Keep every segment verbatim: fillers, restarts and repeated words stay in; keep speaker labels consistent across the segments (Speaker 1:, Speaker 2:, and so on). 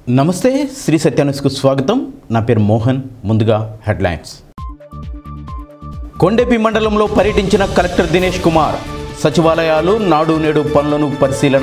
Speaker 1: నమస్తే శ్రీ సత్యాన్యూస్కు స్వాగతం. నా పేరు మోహన్. ముందుగా హెడ్లైన్స్. కొండెపి మండలంలో పర్యటించిన కలెక్టర్ దినేష్ కుమార్. సచివాలయాలు నాడు నేడు పనులను పరిశీలన.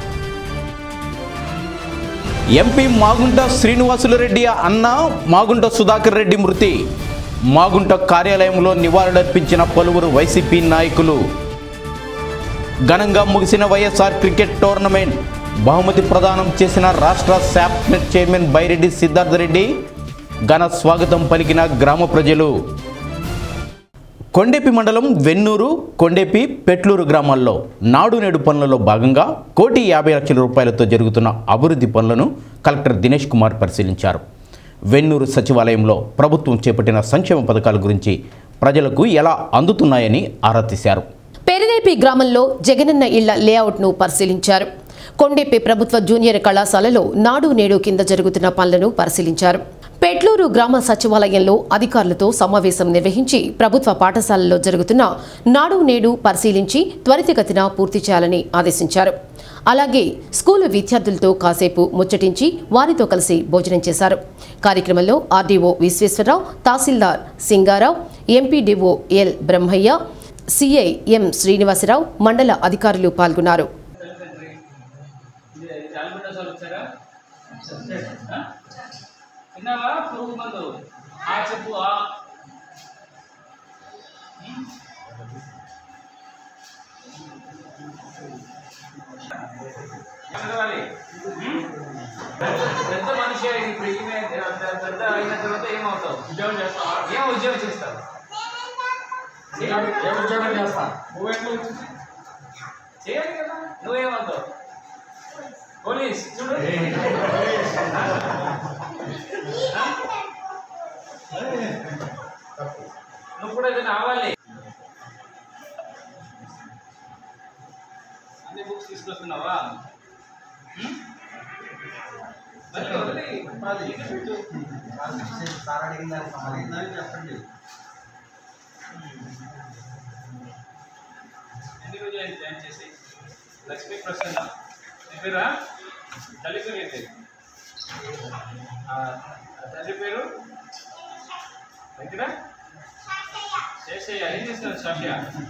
Speaker 1: ఎంపీ మాగుంట శ్రీనివాసులరెడ్డి అన్న మాగుంట సుధాకర్ రెడ్డి మృతి. మాగుంట కార్యాలయంలో నివాళులర్పించిన పలువురు వైసీపీ నాయకులు. ఘనంగా ముగిసిన వైఎస్ఆర్ క్రికెట్ టోర్నమెంట్. బహుమతి ప్రదానం చేసిన రాష్ట్ర శాప్నెట్ చైర్మన్ బైరెడ్డి సిద్ధార్థరెడ్డి. ఘన స్వాగతం పలికిన గ్రామ ప్రజలు. కొండెపి మండలం వెన్నూరు, కొండెపి, పెట్లూరు గ్రామాల్లో నాడు నేడు పనులలో భాగంగా కోటి యాభై లక్షల రూపాయలతో జరుగుతున్న అభివృద్ధి పనులను కలెక్టర్ దినేష్ కుమార్ పరిశీలించారు. వెన్నూరు సచివాలయంలో ప్రభుత్వం చేపట్టిన సంక్షేమ పథకాల గురించి ప్రజలకు ఎలా అందుతున్నాయని ఆరా తీశారు.
Speaker 2: పెరిదేపి గ్రామంలో జగనన్న ఇళ్ల లేఅవుట్ను పరిశీలించారు. కొండెపి ప్రభుత్వ జూనియర్ కళాశాలలో నాడు నేడు కింద జరుగుతున్న పనులను పరిశీలించారు. పెట్లూరు గ్రామ సచివాలయంలో అధికారులతో సమావేశం నిర్వహించి ప్రభుత్వ పాఠశాలల్లో జరుగుతున్న నాడు నేడు పరిశీలించి త్వరితగతిన పూర్తి చేయాలని ఆదేశించారు. అలాగే స్కూలు విద్యార్థులతో కాసేపు ముచ్చటించి వారితో కలిసి భోజనం చేశారు. కార్యక్రమంలో ఆర్డీఓ విశ్వేశ్వరరావు, తహసీల్దార్ Singarao, MPDO L Brahmaiah, CI M Srinivasarao, మండల అధికారులు పాల్గొన్నారు.
Speaker 3: పెద్ద మనిషి ఇప్పుడు ఈమె పెద్ద అయిన తర్వాత ఏమవుతావు? ఉద్యోగం చేస్తావా? ఏం ఉద్యోగం చేస్తావు? ఏ ఉద్యోగం చేస్తా? నువ్వేంటో చేయాలి కదా. నువ్వేమవుతావు? పోలీస్. చూడు, నువ్వు కూడా ఏదైనా అవ్వాలి. అన్ని బుక్స్ తీసుకొస్తున్నావా? ఎన్ని రోజులు అయింది జాయిన్ చేసి? లక్ష్మీ ప్రసన్న నీ పేరా? తల్లి పేరు ఏంటి? తల్లి పేరు వెంకట శేషయ్య. ఏం చేస్తున్నారు శాషయ్య?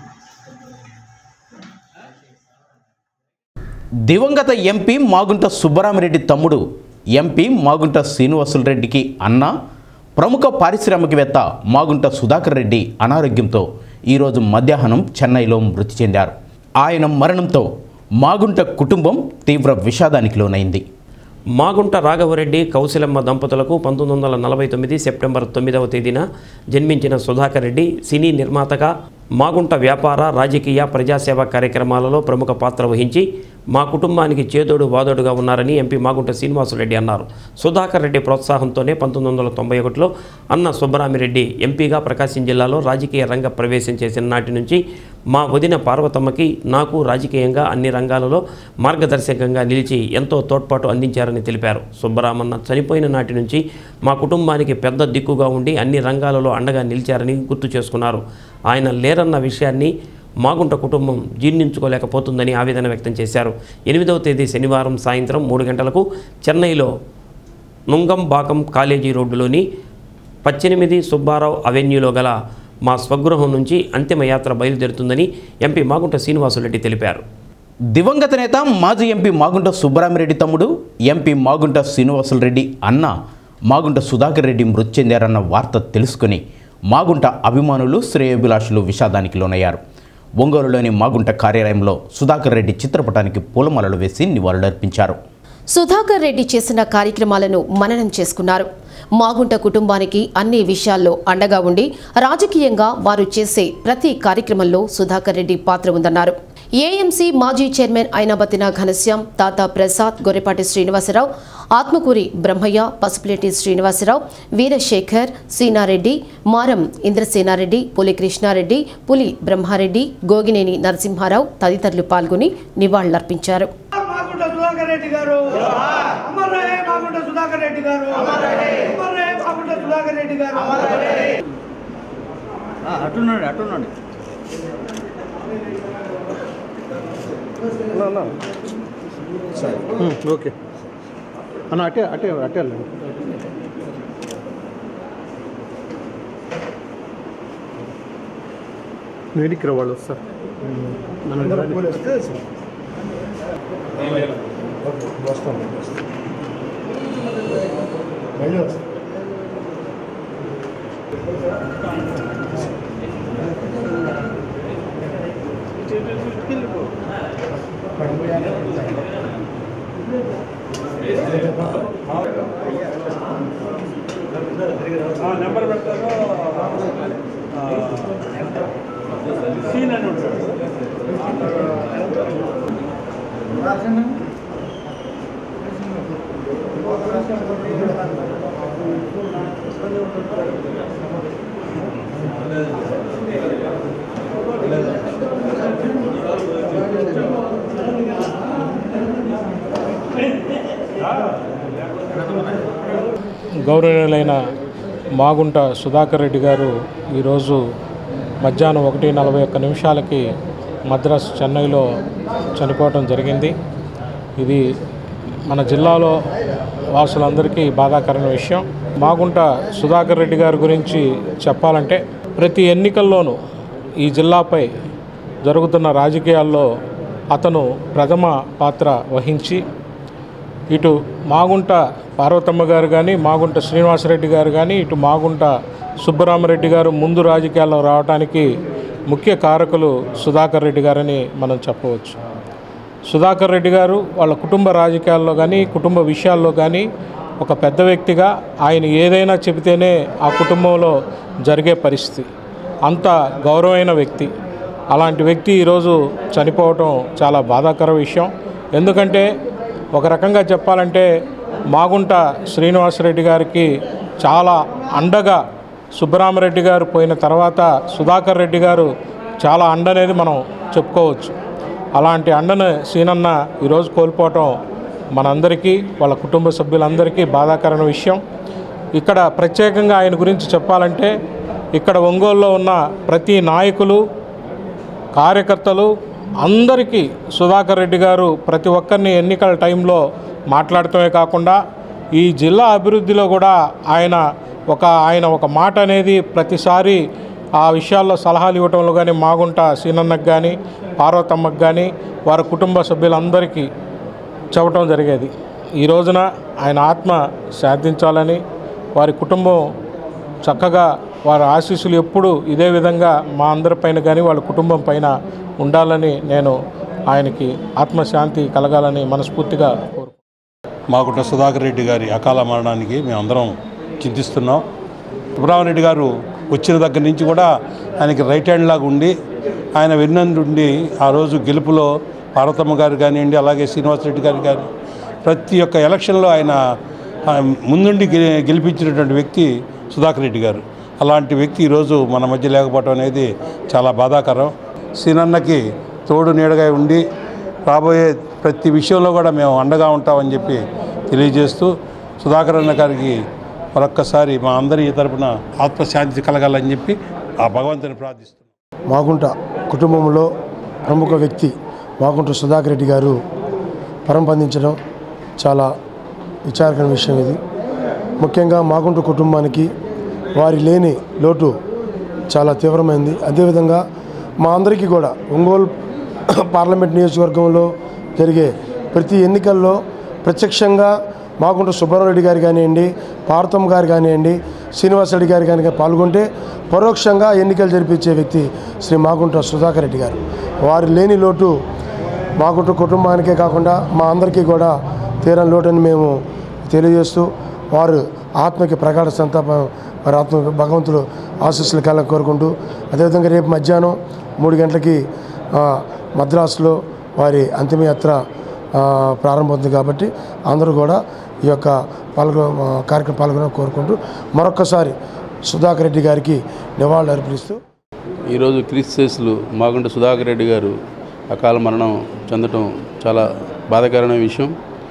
Speaker 1: దివంగత ఎంపీ మాగుంట సుబ్బరామిరెడ్డి తమ్ముడు ఎంపీ మాగుంట శ్రీనివాసులరెడ్డికి అన్న, ప్రముఖ పారిశ్రామికవేత్త మాగుంట సుధాకర్ రెడ్డి అనారోగ్యంతో ఈరోజు మధ్యాహ్నం చెన్నైలో మృతి చెందారు. ఆయన మరణంతో మాగుంట కుటుంబం తీవ్ర విషాదానికి లోనైంది.
Speaker 4: మాగుంట రాఘవరెడ్డి కౌశలమ్మ దంపతులకు పంతొమ్మిది వందల నలభై తొమ్మిది సెప్టెంబర్ తొమ్మిదవ తేదీన జన్మించిన సుధాకర్ రెడ్డి సినీ నిర్మాతగా మాగుంట వ్యాపార, రాజకీయ, ప్రజాసేవ కార్యక్రమాలలో ప్రముఖ పాత్ర వహించి మా కుటుంబానికి చేదోడు వాదోడుగా ఉన్నారని ఎంపీ మాగుంట శ్రీనివాసులరెడ్డి అన్నారు. సుధాకర్ రెడ్డి ప్రోత్సాహంతోనే పంతొమ్మిది వందల తొంభై ఒకటిలో అన్న సుబ్బరామిరెడ్డి ఎంపీగా ప్రకాశం జిల్లాలో రాజకీయ రంగ ప్రవేశం చేసిన నాటి నుంచి మా వదిన పార్వతమ్మకి, నాకు రాజకీయంగా అన్ని రంగాలలో మార్గదర్శకంగా నిలిచి ఎంతో తోడ్పాటు అందించారని తెలిపారు. సుబ్బరామన్న చనిపోయిన నాటి నుంచి మా కుటుంబానికి పెద్ద దిక్కుగా ఉండి అన్ని రంగాలలో అండగా నిలిచారని గుర్తు చేసుకున్నారు. ఆయన లేరన్న విషయాన్ని మాగుంట కుటుంబం జీర్ణించుకోలేకపోతుందని ఆవేదన వ్యక్తం చేశారు. ఎనిమిదవ తేదీ శనివారం సాయంత్రం మూడు గంటలకు చెన్నైలో నుంగంబాకం కాలేజీ రోడ్డులోని పద్దెనిమిది సుబ్బారావు అవెన్యూలో గల మా స్వగృహం నుంచి అంతిమయాత్ర బయలుదేరుతుందని ఎంపీ మాగుంట శ్రీనివాసులరెడ్డి తెలిపారు.
Speaker 1: దివంగత నేత మాజీ ఎంపీ మాగుంట సుబ్బరామిరెడ్డి తమ్ముడు ఎంపీ మాగుంట శ్రీనివాసులరెడ్డి అన్న మాగుంట సుధాకర్ రెడ్డి మృతి చెందారన్న వార్త తెలుసుకుని మాగుంట అభిమానులు, శ్రేయోభిలాషులు విషాదానికి లోనయ్యారు. ఒంగోలులోని మాగుంట కార్యాలయంలో సుధాకర్ రెడ్డి చిత్రపటానికి పూలమాలలు వేసి నివాళులర్పించారు.
Speaker 2: సుధాకర్ రెడ్డి చేసిన కార్యక్రమాలను మననం చేసుకున్నారు. మాగుంట కుటుంబానికి అన్ని విషయాల్లో అండగా ఉండి రాజకీయంగా వారు చేసే ప్రతి కార్యక్రమంలో సుధాకర్ రెడ్డి పాత్ర ఉందన్నారు. ఏఎంసీ మాజీ చైర్మన్ అయినబతిన ఘనశ్యాం, తాత ప్రసాద్, గొర్రెపాటి శ్రీనివాసరావు, ఆత్మకూరి బ్రహ్మయ్య, పసుపులేటి శ్రీనివాసరావు, వీరశేఖర్, సీనారెడ్డి, మారం ఇంద్రసేనారెడ్డి, పులి కృష్ణారెడ్డి, పులి బ్రహ్మారెడ్డి, గోగినేని నరసింహారావు తదితరులు పాల్గొని నివాళులర్పించారు.
Speaker 5: ఓకే. అన్న అటే అటే అటే వెళ్ళండి. వెనక్కి వాళ్ళు వస్తారు. నెంబర్ పెడతాను. సీన్ అని ఉంటాడు. గౌరవనీయులైన మాగుంట సుధాకర్ రెడ్డి గారు ఈరోజు మధ్యాహ్నం ఒకటి నలభై ఒక్క నిమిషాలకి మద్రాస్ చెన్నైలో చనిపోవటం జరిగింది. ఇది మన జిల్లాలో వాసులందరికీ బాధాకరమైన విషయం. మాగుంట సుధాకర్ రెడ్డి గారి గురించి చెప్పాలంటే ప్రతి ఎన్నికల్లోనూ ఈ జిల్లాపై జరుగుతున్న రాజకీయాల్లో అతను ప్రథమ పాత్ర వహించి ఇటు మాగుంట పార్వతమ్మ గారు కానీ మాగుంట శ్రీనివాసరెడ్డి గారు కానీ ఇటు మాగుంట సుబ్బరామరెడ్డి గారు ముందు రాజకీయాల్లో రావడానికి ముఖ్య కారకులు సుధాకర్ రెడ్డి గారని మనం చెప్పవచ్చు. సుధాకర్ రెడ్డి గారు వాళ్ళ కుటుంబ రాజకీయాల్లో కానీ కుటుంబ విషయాల్లో కానీ ఒక పెద్ద వ్యక్తిగా ఆయన ఏదైనా చెబితేనే ఆ కుటుంబంలో జరిగే పరిస్థితి, అంత గౌరవమైన వ్యక్తి. అలాంటి వ్యక్తి ఈరోజు చనిపోవటం చాలా బాధాకర విషయం. ఎందుకంటే ఒక రకంగా చెప్పాలంటే మాగుంట శ్రీనివాసరెడ్డి గారికి చాలా అండగా సుబ్బరామరెడ్డి గారు పోయిన తర్వాత సుధాకర్ రెడ్డి గారు చాలా అండ అనేది మనం చెప్పుకోవచ్చు. అలాంటి అండను సీనన్న ఈరోజు కోల్పోవటం మనందరికీ వాళ్ళ కుటుంబ సభ్యులందరికీ బాధాకరమైన విషయం. ఇక్కడ ప్రత్యేకంగా ఆయన గురించి చెప్పాలంటే ఇక్కడ ఒంగోలులో ఉన్న ప్రతి నాయకులు కార్యకర్తలు అందరికీ సుధాకర్ రెడ్డి గారు ప్రతి ఒక్కరిని ఎన్నికల టైంలో మాట్లాడటమే కాకుండా ఈ జిల్లా అభివృద్ధిలో కూడా ఆయన ఒక ఆయన ఒక మాట అనేది ప్రతిసారి ఆ విషయాల్లో సలహాలు ఇవ్వటంలో కానీ మాగుంట సీనన్నకు కానీ పార్వతమ్మకు కానీ వారి కుటుంబ సభ్యులందరికీ చెప్పడం జరిగేది. ఈ రోజున ఆయన ఆత్మ శాంతించాలని వారి కుటుంబం చక్కగా వారి ఆశీస్సులు ఎప్పుడు ఇదే విధంగా మా అందరిపైన కానీ వాళ్ళ కుటుంబం పైన ఉండాలని నేను ఆయనకి ఆత్మశాంతి కలగాలని మనస్ఫూర్తిగా కోరుకుంటున్నాను.
Speaker 6: మాగుంట సుధాకర్ రెడ్డి గారి అకాల మరణానికి మేమందరం చింతిస్తున్నాం. సుబ్రహ్మణ్యరెడ్డి గారు వచ్చిన దగ్గర నుంచి కూడా ఆయనకి రైట్ హ్యాండ్ లాగా ఉండి ఆయన వెన్నందుండి ఆ రోజు గెలుపులో పార్వతమ్మ గారు కానివ్వండి, అలాగే శ్రీనివాసరెడ్డి గారు కానీ ప్రతి ఒక్క ఎలక్షన్లో ఆయన ముందుండి గెలిపించినటువంటి వ్యక్తి సుధాకర్ రెడ్డి గారు. అలాంటి వ్యక్తి ఈరోజు మన మధ్య లేకపోవడం అనేది చాలా బాధాకరం. సీనన్నకి తోడు నీడగా ఉండి రాబోయే ప్రతి విషయంలో కూడా మేము అండగా ఉంటామని చెప్పి తెలియజేస్తూ సుధాకర్ అన్న గారికి మరొక్కసారి మా అందరి తరపున ఆత్మశాంతి కలగాలని చెప్పి ఆ భగవంతుని ప్రార్థిస్తున్నాం.
Speaker 7: మాగుంట కుటుంబంలో ప్రముఖ వ్యక్తి మాగుంట సుధాకర్ రెడ్డి గారు పరంపొందించడం చాలా విచారకరమైన విషయం. ఇది ముఖ్యంగా మాగుంట కుటుంబానికి వారి లేని లోటు చాలా తీవ్రమైంది. అదేవిధంగా మా అందరికీ కూడా ఒంగోలు పార్లమెంట్ నియోజకవర్గంలో జరిగే ప్రతి ఎన్నికల్లో ప్రత్యక్షంగా మాగుంట సుబ్బారెడ్డి గారు కానివ్వండి, పార్వతమ్మ గారు కానివ్వండి, శ్రీనివాసరెడ్డి గారు కానీ పాల్గొంటే పరోక్షంగా ఎన్నికలు జరిపించే వ్యక్తి శ్రీ మాగుంట సుధాకర్ రెడ్డి గారు. వారి లేని లోటు మాగుంట కుటుంబానికే కాకుండా మా అందరికీ కూడా తీరని లోటని మేము తెలియజేస్తూ వారు ఆత్మకి ప్రగాఢ సంతాపం వారి ఆత్మ భగవంతుడు ఆశీస్సులు కాలని కోరుకుంటూ, అదేవిధంగా రేపు మధ్యాహ్నం మూడు గంటలకి మద్రాసులో వారి అంతిమయాత్ర ప్రారంభమవుతుంది కాబట్టి అందరూ కూడా ఈ యొక్క పాల్గొ కార్యక్రమం పాల్గొన కోరుకుంటూ మరొక్కసారి సుధాకర్ రెడ్డి గారికి నివాళులు అర్పిస్తూ
Speaker 8: ఈరోజు క్రీస్తులు మాగుంట సుధాకర్ రెడ్డి గారు అకాల మరణం చెందడం చాలా బాధాకరమైన విషయం.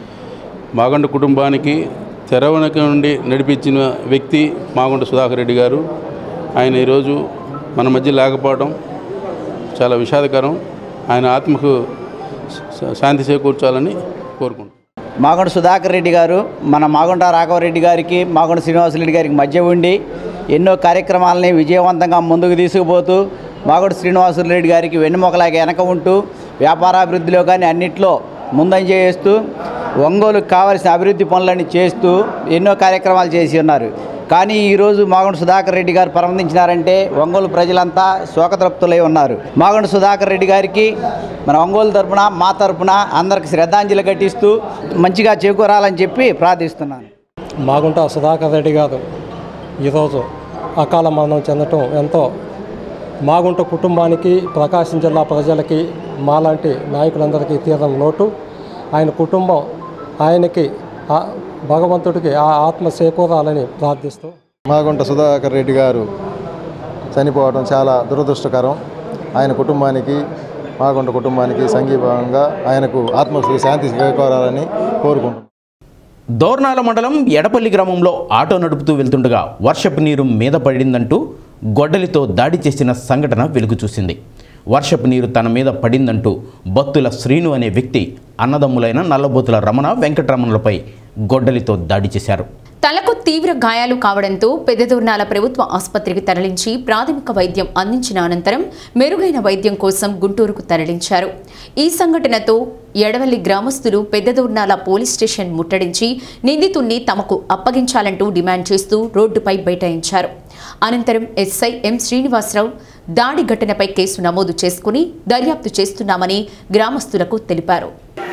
Speaker 8: మాగుంట కుటుంబానికి తెరవనక నుండి నడిపించిన వ్యక్తి మాగుంట సుధాకర్ రెడ్డి గారు. ఆయన ఈరోజు మన మధ్య లేకపోవడం చాలా విషాదకరం. ఆయన ఆత్మకు శాంతి చేకూర్చాలని కోరుకుంటున్నాను.
Speaker 9: మాగుంట సుధాకర్ రెడ్డి గారు మన మాగుంట రాఘవరెడ్డి గారికి మాగుంట శ్రీనివాసరెడ్డి గారికి మధ్య ఉండి ఎన్నో కార్యక్రమాలని విజయవంతంగా ముందుకు తీసుకుపోతూ మాగుంట శ్రీనివాసరెడ్డి గారికి వెన్నుమొకలాగా వెనక ఉంటూ వ్యాపారాభివృద్ధిలో కానీ అన్నిట్లో ముందంజ చేస్తూ ఒంగోలుకు కావాల్సిన అభివృద్ధి పనులన్నీ చేస్తూ ఎన్నో కార్యక్రమాలు చేసి ఉన్నారు. కానీ ఈరోజు మాగుంట సుధాకర్ రెడ్డి గారు పరమదించినారంటే ఒంగోలు ప్రజలంతా శోకతృప్తులై ఉన్నారు. మాగుంట సుధాకర్ రెడ్డి గారికి మన ఒంగోలు తరపున మా తరపున అందరికి శ్రద్ధాంజలి ఘటిస్తూ మంచిగా చేకూరాలని చెప్పి ప్రార్థిస్తున్నాను.
Speaker 5: మాగుంట సుధాకర్ రెడ్డి గారు ఈరోజు అకాల మరణం చెందటం ఎంతో మాగుంట కుటుంబానికి, ప్రకాశం జిల్లా ప్రజలకి, మాలాంటి నాయకులందరికీ తీరని లోటు. ఆయన కుటుంబం ఆయనకి భగవంతుడికి ఆ ఆత్మ చేకూరాలని ప్రార్థిస్తూ.
Speaker 10: మాగుంట సుధాకర్ రెడ్డి గారు చనిపోవడం చాలా దురదృష్టకరం. ఆయన కుటుంబానికి, మాగుంట కుటుంబానికి సంఘీభావంగా ఆయనకు ఆత్మకు శాంతి చేకూరాలని కోరుకుంటున్నాం.
Speaker 1: దోర్నాల మండలం ఎడపల్లి గ్రామంలో ఆటో నడుపుతూ వెళ్తుండగా వర్షపు నీరు మీద పడిందంటూ గొడ్డలితో దాడి చేసిన సంఘటన వెలుగు చూసింది. వర్షపు నీరు తన మీద పడిందంటూ బత్తుల శ్రీను అనే వ్యక్తి అన్నదమ్ములైన నల్లబోతుల రమణ వెంకటరమణలపై గొడ్డలితో దాడి చేశారు.
Speaker 11: తలకు తీవ్ర గాయాలు కావడంతో పెద్దదోర్నాల ప్రభుత్వ ఆసుపత్రికి తరలించి ప్రాథమిక వైద్యం అందించిన అనంతరం మెరుగైన వైద్యం కోసం గుంటూరుకు తరలించారు. ఈ సంఘటనతో ఎడవల్లి గ్రామస్తులు పెద్దదోర్నాల పోలీస్ స్టేషన్ ముట్టడించి నిందితుణ్ణి తమకు అప్పగించాలంటూ డిమాండ్ చేస్తూ రోడ్డుపై బైఠాయించారు. అనంతరం ఎస్ఐ ఎం శ్రీనివాసరావు దాడి ఘటనపై కేసు నమోదు చేసుకుని దర్యాప్తు చేస్తున్నామని గ్రామస్తులకు తెలిపారు.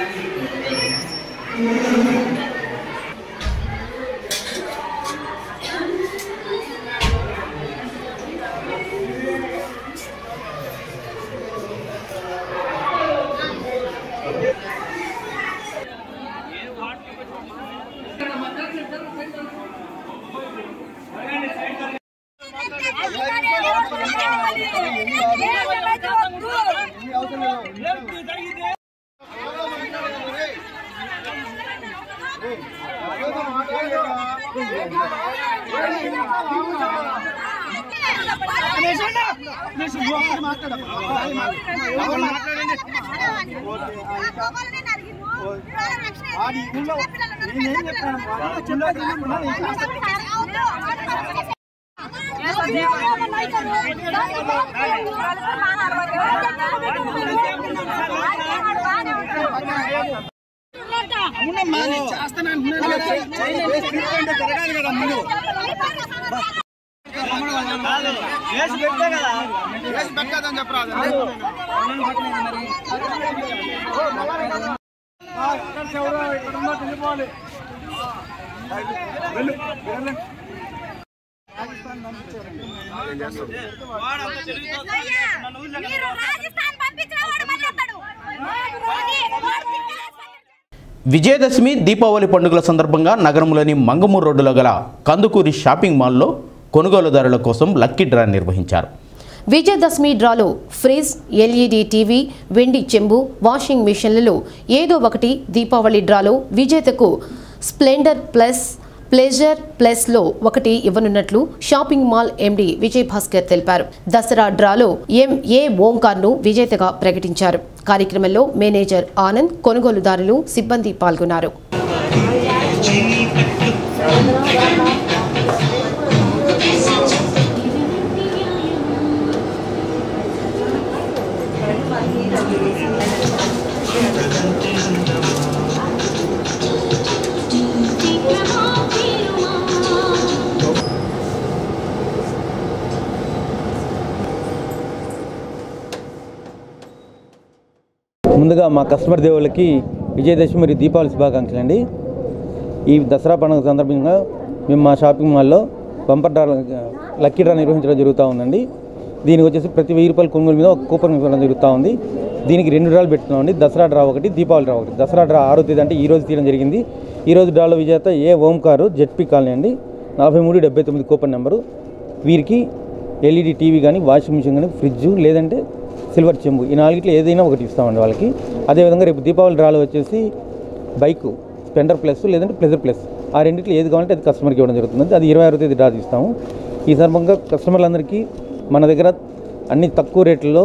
Speaker 1: విజయదశమి దీపావళి పండుగల సందర్భంగా నగరంలోని మంగమూరు రోడ్డులో గల కందుకూరి షాపింగ్ మాల్లో కొనుగోలుదారుల కోసం లక్కీ డ్రా నిర్వహించారు.
Speaker 2: విజయదశమి డ్రాలో ఫ్రిజ్, ఎల్ఈడి టీవీ, వెండి చెంబు, వాషింగ్ మిషన్లలో ఏదో ఒకటి, దీపావళి డ్రాలో విజేతకు స్ప్లెండర్ ప్లస్, ప్లెజర్ ప్లస్లో ఒకటి ఇవ్వనున్నట్లు shopping mall MD Vijay Bhaskar తెలిపారు. దసరా డ్రాలో ఎంఏ ఓంకార్ను విజేతగా ప్రకటించారు. కార్యక్రమంలో మేనేజర్ ఆనంద్, కొనుగోలుదారులు, సిబ్బంది పాల్గొన్నారు.
Speaker 12: ముందుగా మా కస్టమర్ దేవుళ్ళకి విజయదశమి మరియు దీపావళి శుభాకాంక్షలు అండి. ఈ దసరా పండుగ సందర్భంగా మేము మా షాపింగ్ మాల్లో బంపర్ డ్రా లక్కీ డ్రా నిర్వహించడం జరుగుతూ ఉందండి. దీనికి వచ్చేసి ప్రతి వెయ్యి రూపాయల కొనుగోలు మీద ఒక కూపన్ ఇవ్వడం జరుగుతూ ఉంది. దీనికి రెండు డ్రాలు పెడుతున్నామండి. దసరా డ్రా ఒకటి, దీపావళి డ్రా ఒకటి. దసరా డ్రా ఆరో తేదీ అంటే ఈ రోజు తీయడం జరిగింది. ఈ రోజు డ్రాలో విజేత ఏ ఓంకారు, జెడ్పీ కాలనీ అండి, నలభై మూడు డెబ్బై తొమ్మిది కూపన్ నెంబరు. వీరికి ఎల్ఈడి టీవీ కానీ, వాషింగ్ మిషన్ కానీ, ఫ్రిడ్జ్ లేదంటే సిల్వర్ చెంబు, ఈ నాలుగిట్లో ఏదైనా ఒకటి ఇస్తామండి వాళ్ళకి. అదేవిధంగా రేపు దీపావళి డ్రాలో వచ్చేసి బైకు, స్పెండర్ ప్లస్ లేదంటే ప్లెజర్ ప్లస్, ఆ రెండింటిలో ఏది కావాలంటే అది కస్టమర్కి ఇవ్వడం జరుగుతుంది. అది ఇరవై ఆరో తేదీ డ్రా తీస్తాము. ఈ సందర్భంగా కస్టమర్లందరికీ మన దగ్గర అన్ని తక్కువ రేట్లలో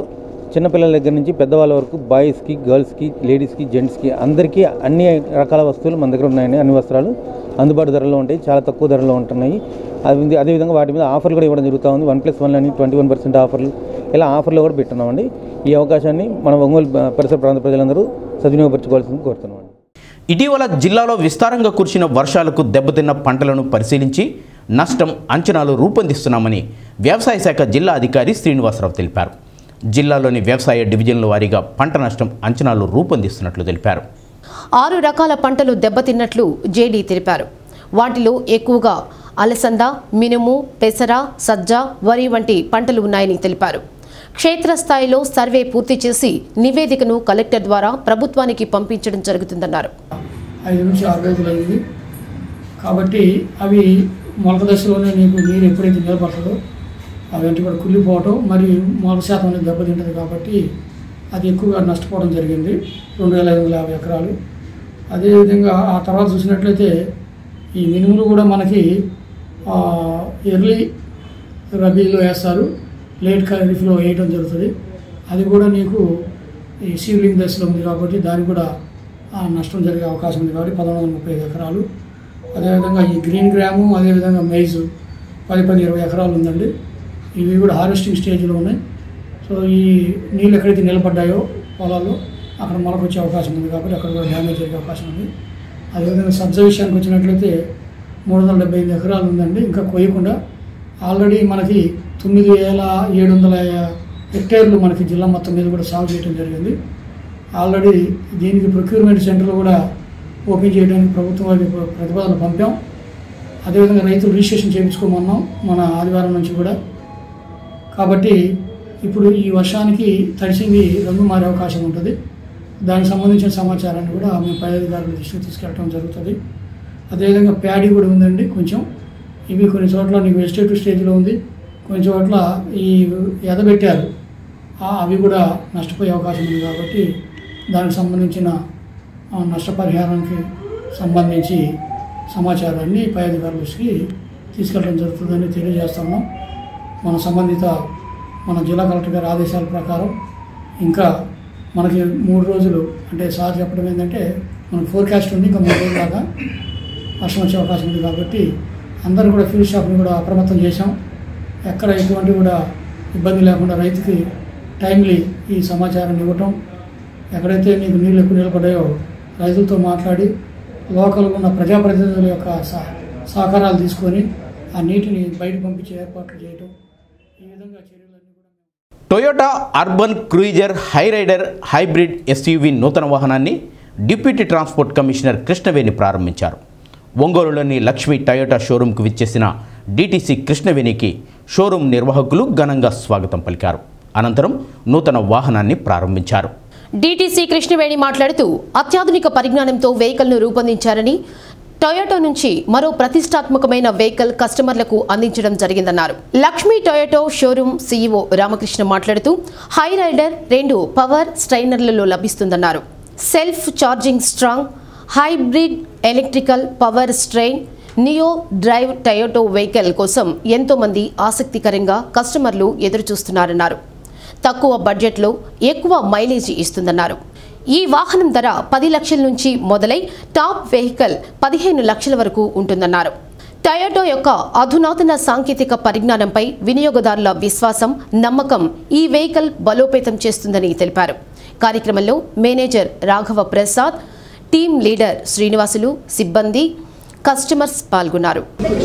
Speaker 12: చిన్నపిల్లల దగ్గర నుంచి పెద్దవాళ్ళ వరకు బాయ్స్కి, గర్ల్స్కి, లేడీస్కి, జెంట్స్కి అందరికీ అన్ని రకాల వస్తువులు మన దగ్గర ఉన్నాయండి. అన్ని వస్త్రాలు అందుబాటు ధరలో ఉంటాయి, చాలా తక్కువ ధరలో ఉంటున్నాయి. అది అదేవిధంగా వాటి మీద ఆఫర్లు కూడా ఇవ్వడం జరుగుతూ ఉంది. వన్ ప్లస్ వన్ అని ట్వంటీ వన్ పర్సెంట్ ఆఫర్లు, ఇలా ఆఫర్లు కూడా పెట్టున్నామండి. ఈ అవకాశాన్ని మన ఒంగోలు పరిసర ప్రాంత ప్రజలందరూ సద్వినియోగపరచుకోవాల్సింది కోరుతున్నామండి.
Speaker 1: ఇటీవల జిల్లాలో విస్తారంగా కురిసిన వర్షాలకు దెబ్బతిన్న పంటలను పరిశీలించి నష్టం అంచనాలు రూపొందిస్తున్నామని వ్యవసాయ శాఖ జిల్లా అధికారి శ్రీనివాసరావు తెలిపారు. జిల్లాలోని వ్యవసాయ డివిజన్ల వారీగా పంట నష్టం అంచనాలు రూపొందిస్తున్నట్లు తెలిపారు.
Speaker 2: ఆరు రకాల పంటలు దెబ్బతిన్నట్లు జేడీ తెలిపారు. వాటిలో ఎక్కువగా అలసంద, మినుము, పెసర, సజ్జ, వరి వంటి పంటలు ఉన్నాయని తెలిపారు. క్షేత్రస్థాయిలో సర్వే పూర్తి చేసి నివేదికను కలెక్టర్ ద్వారా ప్రభుత్వానికి పంపించడం జరుగుతుందన్నారు.
Speaker 13: ఐదు నుంచి ఆరు రోజులు అయింది కాబట్టి అవి మొలక దశలోనే నీకు నీరు ఎప్పుడైతే నిలబడతాడో అవంటి కూడా కుళ్ళిపోవటం మరియు మొలక శాతం అనేది దెబ్బతింటుంది కాబట్టి అది ఎక్కువగా నష్టపోవడం జరిగింది. రెండు వేల ఐదు వందల యాభై ఎకరాలు. అదేవిధంగా ఆ తర్వాత చూసినట్లయితే ఈ మినుములు కూడా మనకి ఎర్లీ రబీలో వేస్తారు, లేట్ ఖరీఫ్లో వేయడం జరుగుతుంది. అది కూడా నీకు ఈ సీడ్లింగ్ దశలో ఉంది కాబట్టి దానికి కూడా నష్టం జరిగే అవకాశం ఉంది కాబట్టి పదమూడు వందల ముప్పై ఐదు ఎకరాలు. అదేవిధంగా ఈ గ్రీన్ గ్రాము, అదేవిధంగా మైజు పది పది ఇరవై ఎకరాలు ఉందండి. ఇవి కూడా హార్వెస్టింగ్ స్టేజ్లో ఉన్నాయి. సో ఈ నీళ్ళు ఎక్కడైతే నిలబడ్డాయో పొలాల్లో అక్కడ మొలక వచ్చే అవకాశం ఉంది కాబట్టి అక్కడ కూడా డ్యామేజ్ అయ్యే అవకాశం ఉంది. అదేవిధంగా సబ్జ విషయానికి వచ్చినట్లయితే మూడు వందల డెబ్బై ఐదు ఎకరాలు ఉందండి ఇంకా కొయ్యకుండా. ఆల్రెడీ మనకి తొమ్మిది వేల ఏడు వందల హెక్టేర్లు మనకి జిల్లా మొత్తం మీద కూడా సాగు చేయడం జరిగింది. ఆల్రెడీ దీనికి ప్రొక్యూర్మెంట్ సెంటర్లు కూడా ఓపెన్ చేయడానికి ప్రభుత్వం వారికి ప్రతిపాదన పంపాం. అదేవిధంగా రైతులు రిజిస్ట్రేషన్ చేయించుకోమన్నాం మన ఆదివారం నుంచి కూడా. కాబట్టి ఇప్పుడు ఈ వర్షానికి తడిసింది రంగు మారే అవకాశం ఉంటుంది. దానికి సంబంధించిన సమాచారాన్ని కూడా మేము పై అధికారుల దృష్టికి తీసుకెళ్ళడం జరుగుతుంది. అదేవిధంగా ప్యాడీ కూడా ఉందండి కొంచెం. ఇవి కొన్ని చోట్ల నీకు వెజిటేటివ్ స్టేజ్లో ఉంది, కొన్ని చోట్ల ఈ ఎదబెట్టారు, అవి కూడా నష్టపోయే అవకాశం ఉంది. కాబట్టి దానికి సంబంధించిన నష్టపరిహారానికి సంబంధించి సమాచారాన్ని పై అధికారుల దృష్టికి తీసుకెళ్ళడం జరుగుతుందని తెలియజేస్తున్నాం. మన సంబంధిత మన జిల్లా కలెక్టర్ గారి ఆదేశాల ప్రకారం ఇంకా మనకి మూడు రోజులు అంటే సార్ చెప్పడం ఏంటంటే మనకు ఫోర్కాస్ట్ ఉంది, ఇంకా మూడు రోజుల దాకా వర్షం వచ్చే అవకాశం ఉంది. కాబట్టి అందరూ కూడా ఫీల్డ్ స్టాఫ్ని కూడా అప్రమత్తం చేశాం. ఎక్కడ ఎటువంటి కూడా ఇబ్బంది లేకుండా రైతుకి టైమ్లీ ఈ సమాచారాన్ని ఇవ్వటం, ఎక్కడైతే నీకు నీళ్ళు ఎక్కువ నిలబడ్డాయో రైతులతో మాట్లాడి లోకల్ ఉన్న ప్రజాప్రతినిధుల యొక్క సహకారాలు తీసుకొని ఆ నీటిని బయట పంపించే ఏర్పాట్లు చేయటం, ఈ విధంగా చర్యలన్నీ కూడా.
Speaker 1: Toyota urban cruiser high rider hybrid SUV నూతన వాహనాన్ని డిప్యూటీ ట్రాన్స్పోర్ట్ కమిషనర్ కృష్ణవేణి ప్రారంభించారు. ఒంగోలులోని లక్ష్మీ టొయోటా షోరూంకు విచ్చేసిన డీటీసీ కృష్ణవేణికి షోరూం నిర్వాహకులు ఘనంగా స్వాగతం పలికారు. అనంతరం నూతన వాహనాన్ని ప్రారంభించారు.
Speaker 2: డీటీసీ కృష్ణవేణి మాట్లాడుతూ అత్యాధునిక పరిజ్ఞానంతో వెహికల్ను రూపొందించారని, టొయోటా నుంచి మరో ప్రతిష్టాత్మకమైన వెహికల్ కస్టమర్లకు అందించడం జరిగిందన్నారు. Lakshmi Toyota showroom CEO Ramakrishna మాట్లాడుతూ హై రైడర్ రెండు పవర్ స్ట్రైనర్లలో లభిస్తుందన్నారు. Self charging strong hybrid electrical power strain neo drive Toyota vehicle కోసం ఎంతో మంది ఆసక్తికరంగా కస్టమర్లు ఎదురుచూస్తున్నారన్నారు. తక్కువ బడ్జెట్లో ఎక్కువ మైలేజీ ఇస్తుందన్నారు. ఈ వాహనం ధర పది లక్షల నుంచి మొదలై టాప్ వెహికల్ పదిహేను లక్షల వరకు ఉంటుందన్నారు. టొయోటా యొక్క అధునాతన సాంకేతిక పరిజ్ఞానంపై వినియోగదారుల విశ్వాసం, నమ్మకం ఈ వెహికల్ బలోపేతం చేస్తుందని తెలిపారు. కార్యక్రమంలో manager Raghava Prasad, team leader Srinivasulu, సిబ్బంది, కస్టమర్స్ పాల్గొన్నారు.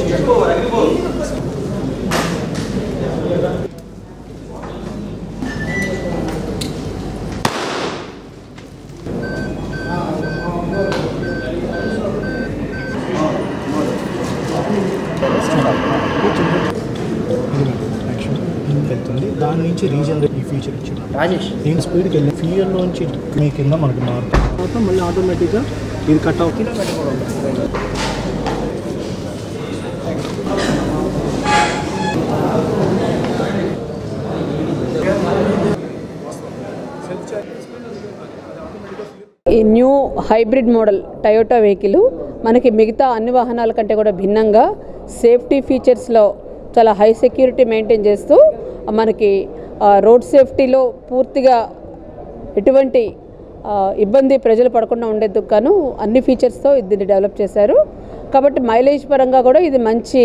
Speaker 14: దాని నుంచి రీజన్ ఈ ఫీచర్ ఇచ్చింది రాజేష్. నేను స్పీడ్కి వెళ్ళి ఫ్యూయల్ నుంచి మీ కింద మనకి మారుతాం, తర్వాత మళ్ళీ ఆటోమేటిక్గా ఇది కట్ అవుతుంది.
Speaker 15: ఈ new hybrid model Toyota vehicle మనకి మిగతా అన్ని వాహనాల కంటే కూడా భిన్నంగా సేఫ్టీ ఫీచర్స్లో చాలా హై సెక్యూరిటీ మెయింటైన్ చేస్తూ మనకి రోడ్ సేఫ్టీలో పూర్తిగా ఎటువంటి ఇబ్బంది ప్రజలు పడకుండా ఉండేందుకు గాను అన్ని ఫీచర్స్తో దీన్ని డెవలప్ చేశారు. కాబట్టి మైలేజ్ పరంగా కూడా ఇది మంచి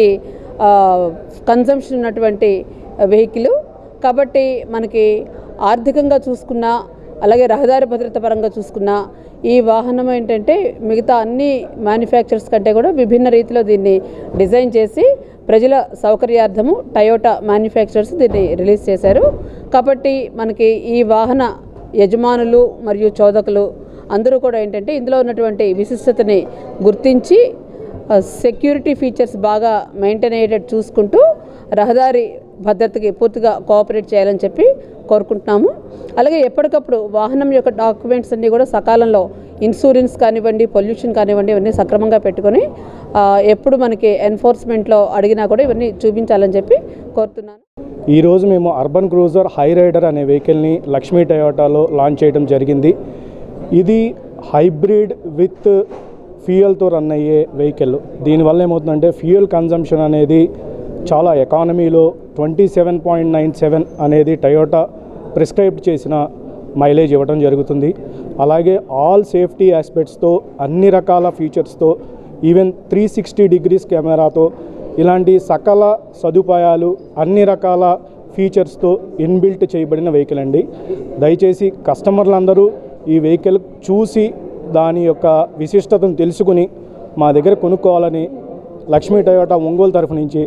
Speaker 15: కన్జంప్షన్ ఉన్నటువంటి వెహికల్. కాబట్టి మనకి ఆర్థికంగా చూసుకున్నా, అలాగే రహదారి భద్రత పరంగా చూసుకున్నా ఈ వాహనం ఏంటంటే మిగతా అన్ని మ్యానుఫ్యాక్చరర్స్ కంటే కూడా విభిన్న రీతిలో దీన్ని డిజైన్ చేసి ప్రజల సౌకర్యార్థము టయోటా మ్యానుఫ్యాక్చరర్స్ దీన్ని రిలీజ్ చేశారు. కాబట్టి మనకి ఈ వాహన యజమానులు మరియు చోదకులు అందరూ కూడా ఏంటంటే ఇందులో ఉన్నటువంటి విశిష్టతని గుర్తించి సెక్యూరిటీ ఫీచర్స్ బాగా మెయింటైన్ అయ్యేటట్టు చూసుకుంటూ రహదారి భద్రతకి పూర్తిగా కోఆపరేట్ చేయాలని చెప్పి కోరుకుంటున్నాము. అలాగే ఎప్పటికప్పుడు వాహనం యొక్క డాక్యుమెంట్స్ అన్నీ కూడా సకాలంలో ఇన్సూరెన్స్ కానివ్వండి, పొల్యూషన్ కానివ్వండి, ఇవన్నీ సక్రమంగా పెట్టుకొని ఎప్పుడు మనకి ఎన్ఫోర్స్మెంట్లో అడిగినా కూడా ఇవన్నీ చూపించాలని చెప్పి కోరుతున్నాను.
Speaker 14: ఈరోజు మేము అర్బన్ క్రూజర్ హై రైడర్ అనే వెహికల్ని లక్ష్మీ టయోటాలో లాంచ్ చేయడం జరిగింది. ఇది హైబ్రిడ్ విత్ ఫ్యూయల్తో రన్ అయ్యే వెహికల్. దీనివల్ల ఏమవుతుందంటే ఫ్యూయల్ కన్జంప్షన్ అనేది చాలా ఎకానమీలో twenty seven point nine seven అనేది టయోటా ప్రిస్క్రైబ్ చేసిన మైలేజ్ ఇవ్వడం జరుగుతుంది. అలాగే ఆల్ సేఫ్టీ ఆస్పెక్ట్స్తో అన్ని రకాల ఫీచర్స్తో ఈవెన్ త్రీ సిక్స్టీ డిగ్రీస్ కెమెరాతో ఇలాంటి సకల సదుపాయాలు అన్ని రకాల ఫీచర్స్తో ఇన్బిల్ట్ చేయబడిన వెహికల్ అండి. దయచేసి కస్టమర్లందరూ ఈ వెహికల్ చూసి దాని యొక్క విశిష్టతను తెలుసుకుని మా దగ్గర కొనుక్కోవాలని లక్ష్మీ టయోటా ఒంగోలు తరఫు నుంచి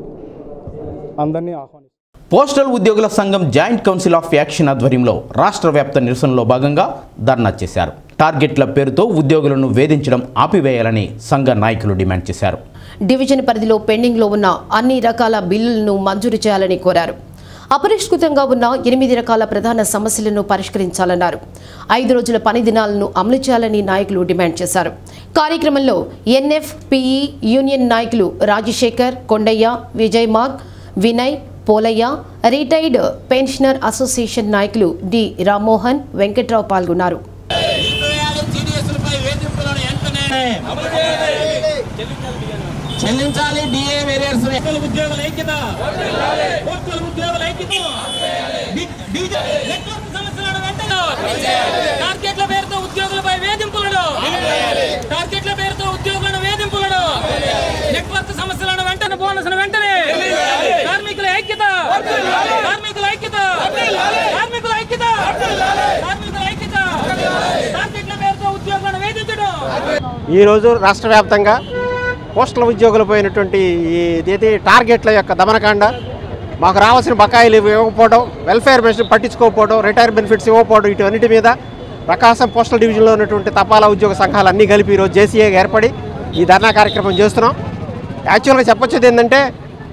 Speaker 14: అందరినీ ఆహ్వానిస్తాం.
Speaker 1: పోస్టల్ ఉద్యోగుల సంఘం జాయింట్ కౌన్సిల్ ఆఫ్ యాక్షన్ ఆధ్వర్యంలో రాష్ట్ర వ్యాప్త నిరసనలో భాగంగా ధర్నా చేశారు. టార్గెట్ల పేరుతో ఉద్యోగులను వేధించడం ఆపివేయాలని సంఘ నాయకులు డిమాండ్ చేశారు.
Speaker 2: డివిజన్ పరిధిలో పెండింగ్లో ఉన్న అన్ని రకాల బిల్లులను మంజూరు చేయాలని కోరారు. అపరిష్కృతంగా ఉన్న ఎనిమిది రకాల ప్రధాన సమస్యలను పరిష్కరించాలన్నారు. ఐదు రోజుల పని దినాలను అమలు చేయాలని నాయకులు డిమాండ్ చేశారు. కార్యక్రమంలో ఎన్ఎఫ్ పిఈ యూనియన్ నాయకులు రాజశేఖర్, కొండయ్య, విజయ్ మాగ్, Vinay, Polaiah, retired pensioner association నాయకులు డి రామ్మోహన్, వెంకట్రావు పాల్గొన్నారు.
Speaker 16: చెల్లించాలి డిఏ వేరియర్స్ ఉద్యోగుల ఐక్యత పోస్టల్ ఉద్యోగుల ఐక్యత నెట్వర్క్ సమస్యలను వెంటనే టార్గెట్ల పేరుతో ఉద్యోగులపై వేధింపులను టార్గెట్ల పేరుతో ఉద్యోగులను వేధింపులను నెట్వర్క్ సమస్యలను వెంటనే బోనస్ను వెంటనే కార్మికుల ఐక్యత కార్మికుల ఐక్యత కార్మికుల ఐక్యత కార్మికుల ఐక్యత టార్గెట్ల పేరుతో ఉద్యోగులను వేధించడం.
Speaker 17: ఈరోజు రాష్ట్ర వ్యాప్తంగా పోస్టల్ ఉద్యోగులు పోయినటువంటి ఈ టార్గెట్ల యొక్క దమనకాండ, మాకు రావాల్సిన బకాయిలు ఇవ్వకపోవడం, వెల్ఫేర్ బెనిఫిట్స్ పట్టించుకోకపోవడం, రిటైర్ బెనిఫిట్స్ ఇవ్వకపోవడం, ఇటువన్నిటి మీద ప్రకాశం పోస్టల్ డివిజన్లో ఉన్నటువంటి తపాలా ఉద్యోగ సంఘాలు అన్నీ కలిపి ఈరోజు జేసీఏగా ఏర్పడి ఈ ధర్నా కార్యక్రమం చేస్తున్నాం. యాక్చువల్గా చెప్పొచ్చేది ఏంటంటే,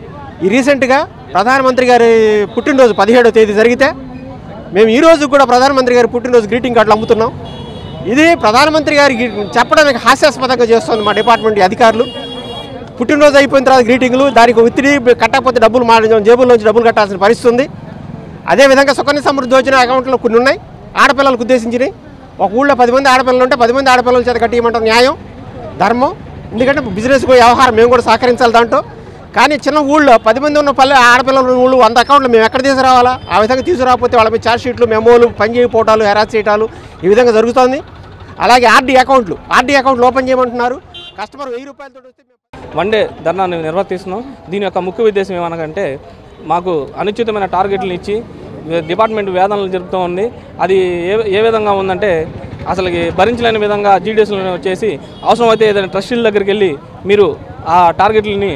Speaker 17: ఈ రీసెంట్గా ప్రధానమంత్రి గారి పుట్టినరోజు పదిహేడవ తేదీ జరిగితే మేము ఈరోజు కూడా ప్రధానమంత్రి గారి పుట్టినరోజు గ్రీటింగ్ కార్డులు అమ్ముతున్నాం. ఇది ప్రధానమంత్రి గారికి చెప్పడానికి హాస్యాస్పదంగా చేస్తుంది మా డిపార్ట్మెంట్ అధికారులు. పుట్టినరోజు అయిపోయిన తర్వాత గ్రీటింగ్లు, దానికి ఒత్తిడి కట్టకపోతే డబ్బులు మా జేబుల్లోంచి డబ్బులు కట్టాల్సిన పరిస్థితి ఉంది. అదేవిధంగా సుకన్య సమృద్ధి యోజన అకౌంట్లో కొన్ని ఉన్నాయి, ఆడపిల్లలకు ఉద్దేశించినవి. ఒక ఊళ్ళో పది మంది ఆడపిల్లలు ఉంటే పది మంది ఆడపిల్లల చేత కట్టియమంటాం న్యాయం, ధర్మం. ఎందుకంటే బిజినెస్ వ్యవహారం మేము కూడా సహకరించాలి దాంట్లో. కానీ చిన్న ఊళ్ళో పది మంది ఉన్న పల్లె ఆడపిల్లలు ఊళ్ళు వంద అకౌంట్లు మేము ఎక్కడ తీసుకురావాలా? ఆ విధంగా తీసుకురాకపోతే వాళ్ళ మీద ఛార్జ్ షీట్లు, మెమోలు, పనిచేయపోవటాలు, హెరాస్ చేయటాలు ఈ విధంగా జరుగుతుంది. అలాగే ఆర్డీ అకౌంట్లు ఆర్డీ అకౌంట్లు ఓపెన్ చేయమంటున్నారు. కస్టమర్ వెయ్యి రూపాయలతో వస్తే
Speaker 18: వన్ డే ధర్నాను నిర్వర్తిస్తున్నాం. దీని యొక్క ముఖ్య ఉద్దేశం ఏమనగంటే, మాకు అనుచితమైన టార్గెట్లు ఇచ్చి డిపార్ట్మెంట్ వేదనలు జరుపుతూ ఉంది. అది ఏ ఏ విధంగా ఉందంటే, అసలు భరించలేని విధంగా జీడీఎస్లను వచ్చేసి అవసరమైతే ఏదైనా ట్రస్టీల దగ్గరికి వెళ్ళి మీరు ఆ టార్గెట్లని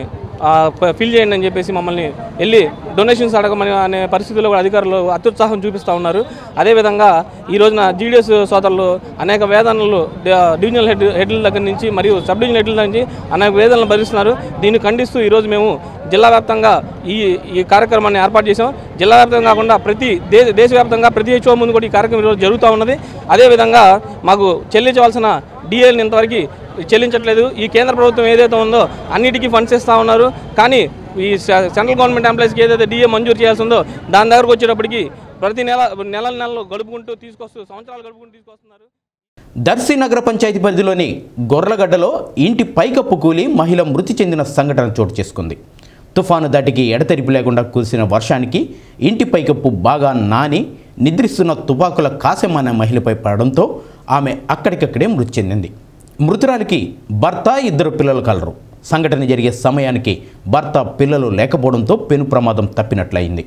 Speaker 18: ఫిల్ చేయండి అని చెప్పేసి మమ్మల్ని వెళ్ళి డొనేషన్స్ అడగమని అనే పరిస్థితుల్లో కూడా అధికారులు అత్యుత్సాహం చూపిస్తూ ఉన్నారు. అదేవిధంగా ఈ రోజున జీడీఎస్ సోదరులు అనేక వేదనలు డివిజనల్ హెడ్ హెడ్ల దగ్గర నుంచి మరియు సబ్ డివిజనల్ హెడ్ల దగ్గర నుంచి అనేక వేదనలు భరిస్తున్నారు. దీన్ని ఖండిస్తూ ఈరోజు మేము జిల్లా వ్యాప్తంగా ఈ ఈ కార్యక్రమాన్ని ఏర్పాటు చేసాం. జిల్లా వ్యాప్తంగా కాకుండా ప్రతి దేశ దేశవ్యాప్తంగా ప్రతి హెచ్ఓ ముందు కూడా ఈ కార్యక్రమం ఈరోజు జరుగుతూ ఉన్నది. అదేవిధంగా మాకు చెల్లించవలసిన డిఏని ఇంతవరకు చెల్లించట్లేదు. ఈ కేంద్ర ప్రభుత్వం ఏదైతే ఉందో అన్నిటికీ ఫండ్స్ ఇస్తూ ఉన్నారు. కానీ ఈ సెంట్రల్ గవర్నమెంట్ ఎంప్లాయీస్కి ఏదైతే డిఏ మంజూరు చేయాల్సి ఉందో దాని దగ్గరకు వచ్చేటప్పటికి ప్రతి నెల నెల నెలలు గడుపుకుంటూ తీసుకొస్తూ సంవత్సరాలు గడుపుకుంటూ తీసుకొస్తున్నారు.
Speaker 1: దర్శి నగర పంచాయతీ పరిధిలోని గొర్రలగడ్డలో ఇంటి పైకప్పు కూలి మహిళ మృతి చెందిన సంఘటన చోటు చేసుకుంది. తుఫాను దాటికి ఎడతెరిపి లేకుండా కురిసిన వర్షానికి ఇంటి పైకప్పు బాగా నాని నిద్రిస్తున్న తుపాకుల కాసెం అనే మహిళపై పడడంతో ఆమె అక్కడికక్కడే మృతి చెందింది. మృతురాలికి భర్త, ఇద్దరు పిల్లలు కలరు. సంఘటన జరిగే సమయానికి భర్త, పిల్లలు లేకపోవడంతో పెను ప్రమాదం తప్పినట్లయింది.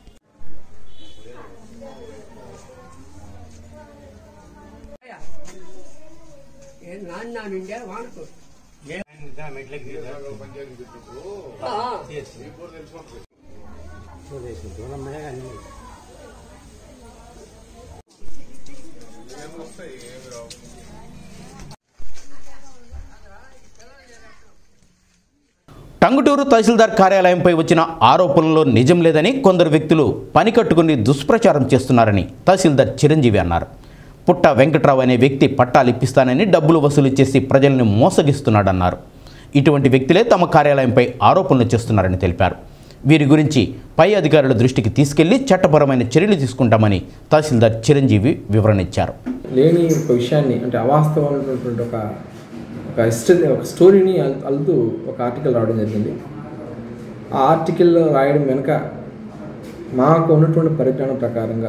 Speaker 1: టంగుటూరు తహసీల్దార్ కార్యాలయంపై వచ్చిన ఆరోపణల్లో నిజం లేదని కొందరు వ్యక్తులు పని కట్టుకుని దుష్ప్రచారం చేస్తున్నారని తహసీల్దార్ చిరంజీవి అన్నారు. పుట్ట వెంకట్రావు అనే వ్యక్తి పట్టాలు ఇప్పిస్తానని డబ్బులు వసూలు చేసి ప్రజల్ని మోసగిస్తున్నాడన్నారు. ఇటువంటి వ్యక్తులే తమ కార్యాలయంపై ఆరోపణలు చేస్తున్నారని తెలిపారు. వీరి గురించి పై అధికారుల దృష్టికి తీసుకెళ్లి చట్టపరమైన చర్యలు తీసుకుంటామని తహసీల్దార్ చిరంజీవి వివరణ ఇచ్చారు.
Speaker 19: లేని ఒక విషయాన్ని అంటే అవాస్తవమైనటువంటి ఒక ఒక హిస్టరీ ఒక స్టోరీని అల్లుతూ ఒక ఆర్టికల్ రావడం జరిగింది. ఆ ఆర్టికల్ రాయడం వెనుక మాకు ఉన్నటువంటి పరిజ్ఞానం ప్రకారంగా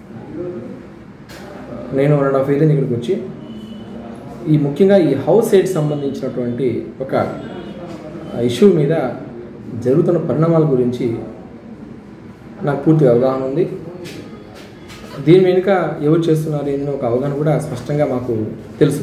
Speaker 19: నేను వన్ అండ్ హాఫ్ ఇయర్ ఇక్కడికి వచ్చి ఈ ముఖ్యంగా ఈ హౌస్ సైడ్ సంబంధించినటువంటి ఒక ఇష్యూ మీద జరుగుతున్న పరిణామాల గురించి నాకు పూర్తిగా అవగాహన ఉంది. దీని వెనుక ఎవరు చేస్తున్నారు ఏంటనే ఒక అవగాహన కూడా స్పష్టంగా మాకు తెలుసు.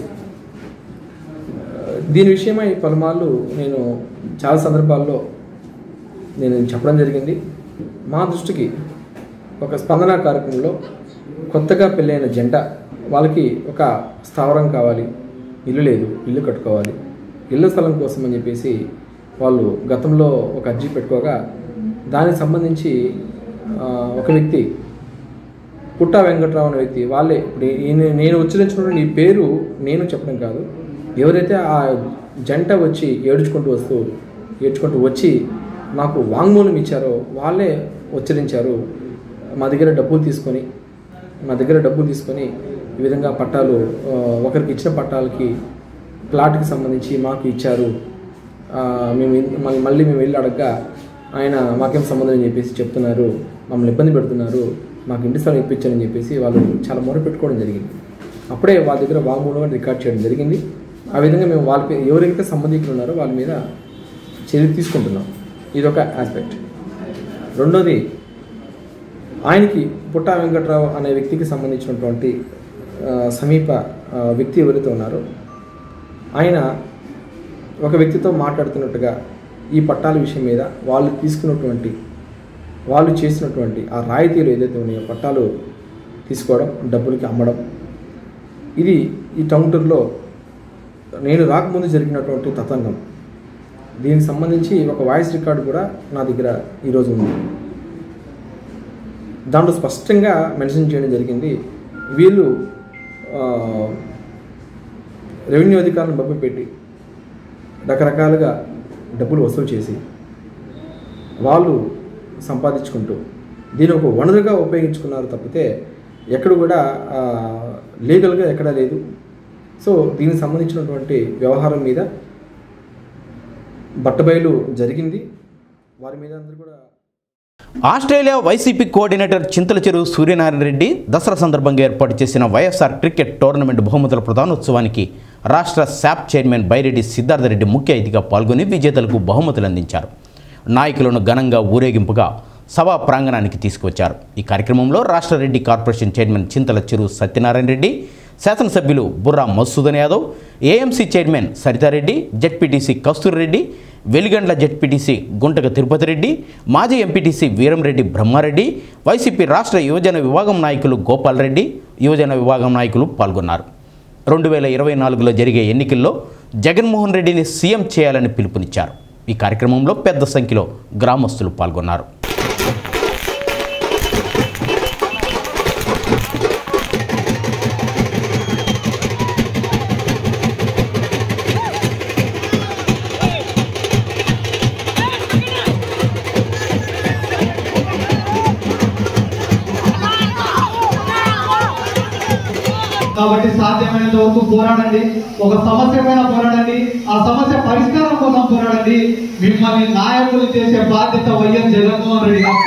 Speaker 19: దీని విషయమై పలుమార్లు నేను చాలా సందర్భాల్లో నేను చెప్పడం జరిగింది. మా దృష్టికి ఒక స్పందన కార్యక్రమంలో కొత్తగా పెళ్ళైన జంట వాళ్ళకి ఒక స్థావరం కావాలి, ఇల్లు లేదు, ఇల్లు కట్టుకోవాలి, ఇళ్ళ స్థలం కోసం అని చెప్పేసి వాళ్ళు గతంలో ఒక అర్జీ పెట్టుకోగా దానికి సంబంధించి ఒక వ్యక్తి పుట్ట వెంకట్రావు అనే వ్యక్తి వాళ్ళే నేను ఉచ్చరించినటువంటి ఈ పేరు నేను చెప్పడం కాదు, ఎవరైతే ఆ జంట వచ్చి ఏడ్చుకుంటూ వస్తూ ఏడ్చుకుంటూ వచ్చి నాకు వాంగ్మూలం ఇచ్చారో వాళ్ళే ఉచ్చరించారు. మా దగ్గర డబ్బులు తీసుకొని మా దగ్గర డబ్బులు తీసుకొని ఈ విధంగా పట్టాలు ఒకరికి ఇచ్చిన పట్టాలకి ప్లాట్కి సంబంధించి మాకు ఇచ్చారు, మేము మళ్ళీ మేము వెళ్ళి అడగగా ఆయన మాకేం సంబంధం అని చెప్పేసి చెప్తున్నారు, మమ్మల్ని ఇబ్బంది పెడుతున్నారు, మాకు ఇంటి స్థలం ఇప్పించారని చెప్పేసి వాళ్ళు చాలా మొర పెట్టుకోవడం జరిగింది. అప్పుడే వాళ్ళ దగ్గర వాంగ్మూలంగా రికార్డ్ చేయడం జరిగింది. ఆ విధంగా మేము వాళ్ళకి ఎవరైతే సంబంధికులు ఉన్నారో వాళ్ళ మీద చర్య తీసుకుంటున్నాం. ఇదొక ఆస్పెక్ట్. రెండోది, ఆయనకి పుట్ట వెంకట్రావు అనే వ్యక్తికి సంబంధించినటువంటి సమీప వ్యక్తి ఎవరైతే ఉన్నారో ఆయన ఒక వ్యక్తితో మాట్లాడుతున్నట్టుగా ఈ పట్టాల విషయం మీద వాళ్ళు తీసుకున్నటువంటి వాళ్ళు చేసినటువంటి ఆ రాయితీలు ఏదైతే ఉన్నాయో పట్టాలు తీసుకోవడం, డబ్బులకి అమ్మడం, ఇది ఈ టౌన్టూర్లో నేను రాకముందు జరిగినటువంటి తతంగం. దీనికి సంబంధించి ఒక వాయిస్ రికార్డు కూడా నా దగ్గర ఈరోజు ఉంది. దాంట్లో స్పష్టంగా మెన్షన్ చేయడం జరిగింది, వీళ్ళు రెవెన్యూ అధికారులను డబ్బు పెట్టి రకరకాలుగా డబ్బులు వసూలు చేసి వాళ్ళు సంపాదించుకుంటూ దీన్ని ఒక వనరుగా ఉపయోగించుకున్నారు తప్పితే ఎక్కడ కూడా లీగల్గా ఎక్కడా లేదు. సో దీనికి సంబంధించినటువంటి వ్యవహారం మీద బట్టబయలు జరిగింది. వారి మీద అందరూ కూడా
Speaker 1: ఆస్ట్రేలియా వైసీపీ కోఆర్డినేటర్ చింతల చెరువు సూర్యనారాయణ రెడ్డి దసరా సందర్భంగా ఏర్పాటు చేసిన వైఎస్ఆర్ క్రికెట్ టోర్నమెంట్ బహుమతుల ప్రధానోత్సవానికి రాష్ట్ర శాప్ చైర్మన్ బైరెడ్డి సిద్ధార్థరెడ్డి ముఖ్య అతిథిగా పాల్గొని విజేతలకు బహుమతులు అందించారు. నాయకులను ఘనంగా ఊరేగింపుగా సభా ప్రాంగణానికి తీసుకువచ్చారు. ఈ కార్యక్రమంలో రాష్ట్ర రెడ్డి కార్పొరేషన్ చైర్మన్ చింతల చెరువు సత్యనారాయణ రెడ్డి, శాసనసభ్యులు Burra Madhusudan Yadav, AMC chairman Saritha Reddy, ZPTC Kasturi Reddy, Veligandla ZPTC Guntaka Tirupati Reddy, మాజీ ఎంపీటీసీ వీరంరెడ్డి బ్రహ్మారెడ్డి, వైసీపీ రాష్ట్ర యువజన విభాగం నాయకులు గోపాల్ రెడ్డి, యువజన విభాగం నాయకులు పాల్గొన్నారు. రెండు వేల ఇరవై నాలుగులో జరిగే ఎన్నికల్లో జగన్మోహన్ రెడ్డిని సీఎం చేయాలని పిలుపునిచ్చారు. ఈ కార్యక్రమంలో పెద్ద సంఖ్యలో గ్రామస్తులు పాల్గొన్నారు.
Speaker 20: కాబట్టి సాధ్యమైనంత వరకు పోరాడండి, ఒక సమస్య పైన పోరాడండి, ఆ సమస్య పరిష్కారం కోసం పోరాడండి. మిమ్మల్ని నాయకులు చేసే బాధ్యత వైఎస్ జగన్మోహన్ రెడ్డి గారు.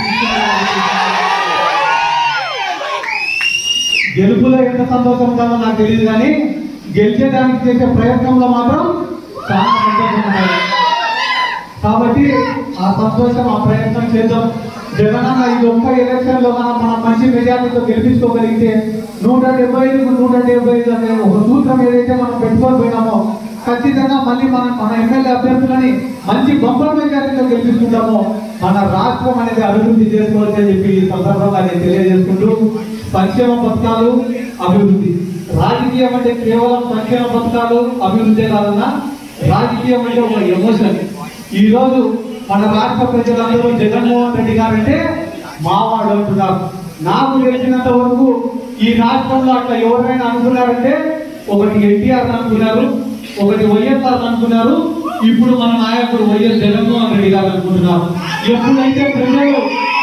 Speaker 20: గెలుపులో ఎంత సంతోషం ఉంటుందో నాకు తెలియదు, కానీ గెలిచేదానికి చేసే ప్రయత్నంలో మాత్రం చాలా సంతోషం ఉండాలి. కాబట్టి ఆ సంతోషం, ఆ ప్రయత్నం చేద్దాం. జగనన్న ఈ ఒక్క ఎలక్షన్ లో మనం మనం మంచి మెజార్టీతో గెలిపించుకోగలిగితే నూట డెబ్బై ఐదుకు నూట డెబ్బై ఐదు అనే ఒక సూత్రం ఏదైతే మనం పెట్టుకొని పోయినామో ఖచ్చితంగా మళ్ళీ మనం మన ఎమ్మెల్యే అభ్యర్థులని మంచి బంపర్ మెజార్టీతో గెలిపించుకుంటామో మన రాష్ట్రం అనేది అభివృద్ధి చేసుకోవచ్చు అని చెప్పి ఈ సందర్భంగా నేను తెలియజేసుకుంటూ, సంక్షేమ పథకాలు అభివృద్ధి, రాజకీయం అంటే కేవలం సంక్షేమ పథకాలు అభివృద్ధి కాదన్నా రాజకీయం అంటే ఒక ఎమోషన్. ఈ రోజు మన రాష్ట్ర ప్రజలందరూ జగన్మోహన్ రెడ్డి గారు అంటే మావాడు అంటున్నారు. నాకు తెలిసినంత వరకు ఈ రాష్ట్రంలో అట్లా ఎవరైనా అనుకున్నారంటే ఒకటి ఎన్టీఆర్ అనుకున్నారు, ఒకటి వైఎస్ఆర్ అనుకున్నారు, ఇప్పుడు మన నాయకుడు వైఎస్ జగన్మోహన్ రెడ్డి గారు అనుకుంటున్నారు. ఎప్పుడైతే ప్రజలు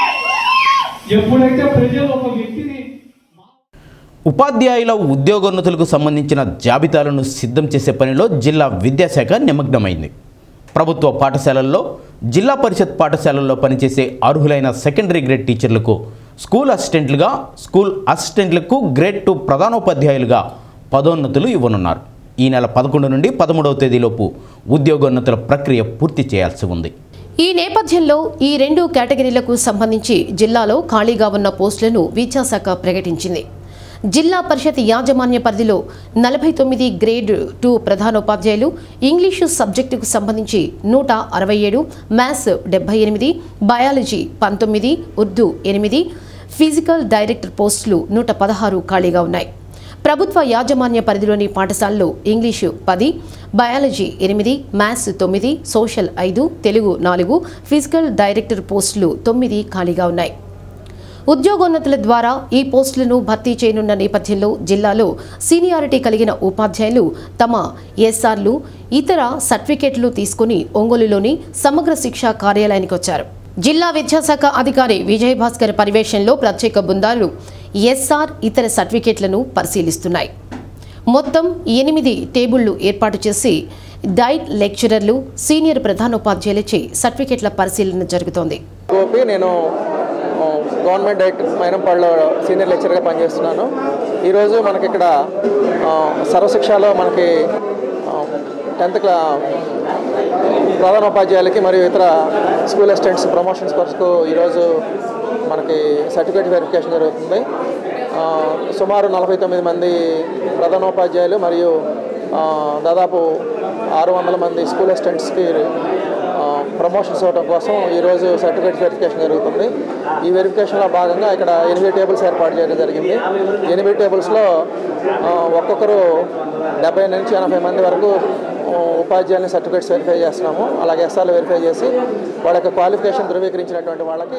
Speaker 20: ఎప్పుడైతే ప్రజలు ఒక వ్యక్తిని
Speaker 1: ఉపాధ్యాయుల ఉద్యోగోన్నతులకు సంబంధించిన జాబితాలను సిద్ధం చేసే పనిలో జిల్లా విద్యాశాఖ నిమగ్నమైంది. ప్రభుత్వ పాఠశాలల్లో, జిల్లా పరిషత్ పాఠశాలల్లో పనిచేసే అర్హులైన సెకండరీ గ్రేడ్ టీచర్లకు స్కూల్ అసిస్టెంట్లుగా, స్కూల్ అసిస్టెంట్లకు గ్రేడ్ టూ ప్రధానోపాధ్యాయులుగా పదోన్నతులు ఇవ్వనున్నారు. ఈ నెల పదకొండు నుండి పదమూడవ తేదీలోపు ఉద్యోగోన్నతుల ప్రక్రియ పూర్తి చేయాల్సి ఉంది.
Speaker 2: ఈ నేపథ్యంలో ఈ రెండు కేటగిరీలకు సంబంధించి జిల్లాలో ఖాళీగా ఉన్న పోస్టులను విద్యాశాఖ ప్రకటించింది. జిల్లా పరిషత్ యాజమాన్య పరిధిలో నలభై తొమ్మిది గ్రేడ్ టూ ప్రధానోపాధ్యాయులు, ఇంగ్లీషు సబ్జెక్టుకు సంబంధించి నూట అరవై ఏడు, మ్యాథ్స్ డెబ్బై ఎనిమిది, బయాలజీ పంతొమ్మిది, ఉర్దూ ఎనిమిది, ఫిజికల్ డైరెక్టర్ పోస్టులు నూట పదహారు ఖాళీగా ఉన్నాయి. ప్రభుత్వ యాజమాన్య పరిధిలోని పాఠశాలలో ఇంగ్లీషు పది, బయాలజీ ఎనిమిది, మ్యాథ్స్ తొమ్మిది, సోషల్ ఐదు, తెలుగు నాలుగు, ఫిజికల్ డైరెక్టర్ పోస్టులు తొమ్మిది ఖాళీగా ఉన్నాయి. ఉద్యోగోన్నతుల ద్వారా ఈ పోస్టులను భర్తీ చేయనున్న నేపథ్యంలో జిల్లాలో సీనియారిటీ కలిగిన ఉపాధ్యాయులు తమ ఎస్ఆర్లు, ఇతర సర్టిఫికెట్లు తీసుకుని ఒంగోలులోని సమగ్ర శిక్షా కార్యాలయానికి వచ్చారు. జిల్లా విద్యాశాఖ అధికారి విజయభాస్కర్ పర్యవేక్షణలో ప్రత్యేక బృందాలు ఎస్ఆర్, ఇతర సర్టిఫికెట్లను పరిశీలిస్తున్నాయి. మొత్తం ఎనిమిది టేబుళ్లు ఏర్పాటు చేసి డైట్ లెక్చరర్లు, సీనియర్ ప్రధానోపాధ్యాయులచే సర్టిఫికెట్ల పరిశీలన జరుగుతోంది.
Speaker 21: నేను గవర్నమెంట్ డైరెక్టర్ మైనంపాడులో సీనియర్ లెక్చరర్గా పనిచేస్తున్నాను. ఈరోజు మనకి ఇక్కడ సర్వశిక్షలో మనకి టెన్త్ క్లా ప్రధానోపాధ్యాయులకి మరియు ఇతర స్కూల్ అసిస్టెంట్స్ ప్రమోషన్స్ కొరకు ఈరోజు మనకి సర్టిఫికేట్ వెరిఫికేషన్ జరుగుతుంది. సుమారు నలభై తొమ్మిది మంది ప్రధానోపాధ్యాయులు మరియు దాదాపు ఆరు వందల మంది స్కూల్ అసిస్టెంట్స్కి ప్రమోషన్స్ ఇవ్వడం కోసం ఈరోజు సర్టిఫికేట్ వెరిఫికేషన్ జరుగుతుంది. ఈ వెరిఫికేషన్లో భాగంగా ఇక్కడ ఎనిమిది టేబుల్స్ ఏర్పాటు చేయడం జరిగింది. ఎనిమిది టేబుల్స్లో ఒక్కొక్కరు డెబ్బై నుంచి ఎనభై మంది వరకు ఉపాధ్యాయులని సర్టిఫికేట్స్ వెరిఫై చేస్తున్నాము. అలాగే ఎస్ఆర్లు వెరిఫై చేసి వాళ్ళ యొక్క క్వాలిఫికేషన్ ధృవీకరించినటువంటి వాళ్ళకి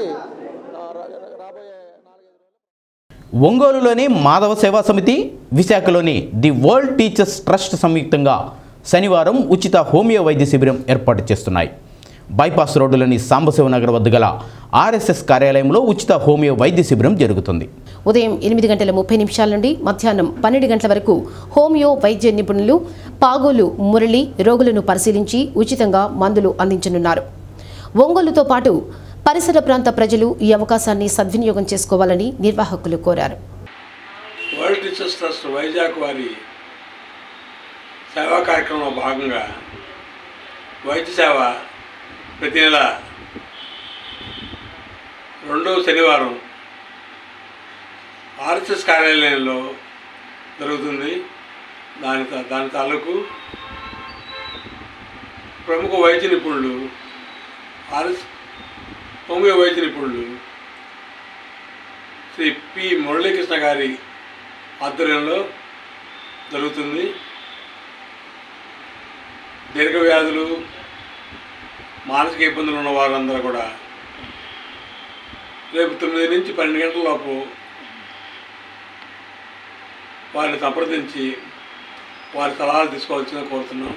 Speaker 1: ఒంగోలులోని మాధవ సేవా సమితి, విశాఖలోని ది వరల్డ్ టీచర్స్ ట్రస్ట్ సంయుక్తంగా శనివారం ఉచిత హోమియో వైద్య శిబిరం ఏర్పాటు చేస్తున్నాయి. బైపాస్ రోడ్డులోని సాంబశివనగర్ వద్ద గల ఆర్ఎస్ఎస్ కార్యాలయంలో ఉచిత హోమియో వైద్య శిబిరం జరుగుతుంది.
Speaker 2: ఉదయం ఎనిమిది గంటల ముప్పై నిమిషాల నుండి మధ్యాహ్నం పన్నెండు గంటల వరకు హోమియో వైద్య నిపుణులు పాగోలు మురళి రోగులను పరిశీలించి ఉచితంగా మందులు అందించనున్నారు. ఒంగోలుతో పాటు పరిసర ప్రాంత ప్రజలు ఈ అవకాశాన్ని సద్వినియోగం చేసుకోవాలని నిర్వాహకులు కోరారు.
Speaker 22: వరల్డ్ టీచర్స్ ట్రస్ట్ వైజాగ్ వారి సేవా కార్యక్రమంలో భాగంగా వైద్య సేవ ప్రతి నెల రెండవ శనివారం ఆర్ఎస్ఎస్ కార్యాలయంలో జరుగుతుంది. దాని దాని తాలూకు ప్రముఖ వైద్య నిపుణులు ఆర్ఎస్ హోమియో వైద్య నిపుణులు శ్రీ పి మురళీకృష్ణ గారి ఆధ్వర్యంలో జరుగుతుంది. దీర్ఘ వ్యాధులు, మానసిక ఇబ్బందులు ఉన్న వారందరూ కూడా రేపు తొమ్మిది నుంచి పన్నెండు గంటల లోపు వారిని సంప్రదించి వారి సలహాలు తీసుకోవాల్సిందిగా కోరుతున్నాం.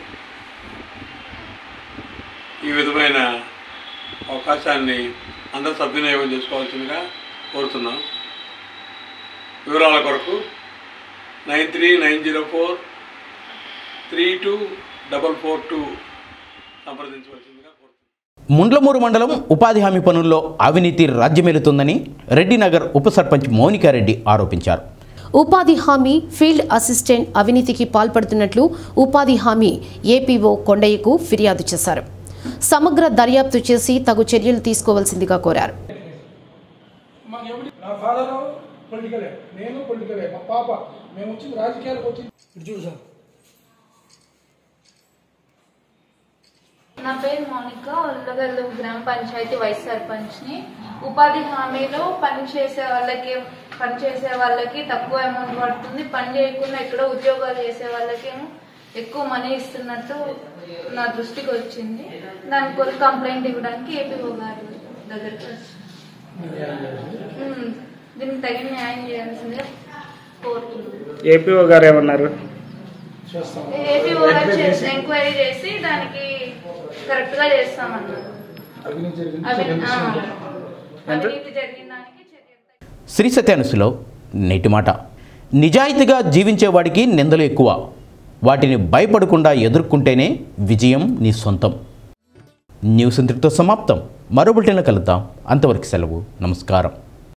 Speaker 22: ఈ విధమైన అవకాశాన్ని అందరూ సద్వినియోగం చేసుకోవాల్సిందిగా కోరుతున్నాం. వివరాల కొరకు nine three nine zero four three two double four two సంప్రదించవలసిందిగా కోరుతున్నాను.
Speaker 1: ముండ్లమూరు మండలం ఉపాధి హామీ పనుల్లో అవినీతి రాజ్యమేలుతుందని రెడ్డినగర్ ఉప సర్పంచ్ మౌనికారెడ్డి ఆరోపించారు.
Speaker 2: ఉపాధి హామీ ఫీల్డ్ అసిస్టెంట్ అవినీతికి పాల్పడుతున్నట్లు ఉపాధి హామీ ఏపీఓ కొండయ్యకు ఫిర్యాదు చేశారు. సమగ్ర దర్యాప్తు చేసి తగు చర్యలు తీసుకోవాల్సిందిగా కోరారు.
Speaker 3: నా ఫాదర్ పొలిటికలే, నేను పొలిటికలే, మా పాప మేము వచ్చింది రాజకీయాలకు వచ్చింది. చూడు సార్,
Speaker 4: నా పేరు మౌనిక, ఉల్లగల్లు గ్రామ పంచాయతీ వైస్ సర్పంచ్ని. ఉపాధి హామీలో పని చేసే వాళ్ళకి పని చేసే వాళ్ళకి తక్కువ అమౌంట్ పడుతుంది, పని చేయకుండా ఎక్కడో ఉద్యోగాలు చేసే వాళ్ళకేమో ఎక్కువ మనీ ఇస్తున్నట్టు నా దృష్టికి వచ్చింది. దాని కొరకు కంప్లైంట్ ఇవ్వడానికి ఏపీఓ గారు దగ్గరికి వచ్చింది. దీనికి తగిన న్యాయం చేయాల్సిందే కోరుతున్నాను.
Speaker 23: ఏపీఓ గారు ఏమన్నారు?
Speaker 4: ఏపీఓ గారు ఎంక్వైరీ చేసి దానికి కరెక్ట్ గా చేస్తామన్నారు. అవినీతి జరిగిన దానికి
Speaker 1: శ్రీ సత్యానుసులో నేటి మాట. నిజాయితీగా జీవించేవాడికి నిందలు ఎక్కువ, వాటిని భయపడకుండా ఎదుర్కొంటేనే విజయం నీ సొంతం. న్యూస్ ఇంతటితో సమాప్తం. మరో బులెటిన్లో కలుద్దాం. అంతవరకు సెలవు. నమస్కారం.